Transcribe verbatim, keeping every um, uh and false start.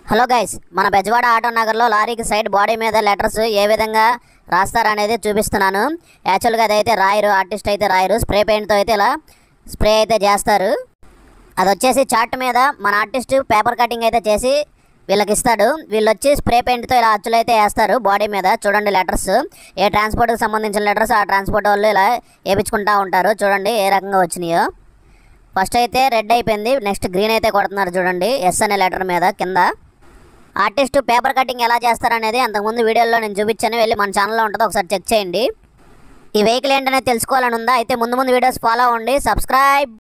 Hello guys, మన Bezawada auto నగర్లో లారీకి సైడ్ బాడీ మీద లెటర్స్ ఏ విధంగా రాస్తారనేది చూపిస్తున్నాను. యాక్చువల్గా అదైతే రాయరు, ఆర్టిస్ట్ అయితే రాయరు, స్ప్రే పెయింట్తో అయితే ఇలా స్ప్రే అయితే చేస్తారు. అది వచ్చేసి చార్ట్ మీద మన ఆర్టిస్ట్ పేపర్ కటింగ్ అయితే చేసి వీళ్ళకి ఇస్తాడు. వీళ్ళు వచ్చి స్ప్రే పెయింట్తో ఇలా అచ్చులు అయితే వేస్తారు బాడీ మీద. చూడండి లెటర్స్, ఏ ట్రాన్స్పోర్ట్కి సంబంధించిన లెటర్స్ ఆ ట్రాన్స్పోర్ట్ వాళ్ళు ఇలా వేయించుకుంటూ ఉంటారు. చూడండి ఏ రకంగా వచ్చినాయో. ఫస్ట్ అయితే రెడ్ అయిపోయింది, నెక్స్ట్ గ్రీన్ అయితే కొడుతున్నారు. చూడండి ఎస్ అనే లెటర్ మీద కింద. ఆర్టిస్ట్ పేపర్ కటింగ్ ఎలా చేస్తారనేది అంతకుముందు వీడియోలో నేను చూపించాను, వెళ్ళి మన ఛానల్లో ఉంటుంది, ఒకసారి చెక్ చేయండి. ఈ వెహికల్ ఏంటనేది తెలుసుకోవాలని ఉందా? అయితే ముందు ముందు వీడియోస్ ఫాలో అవ్వండి. సబ్స్క్రైబ్.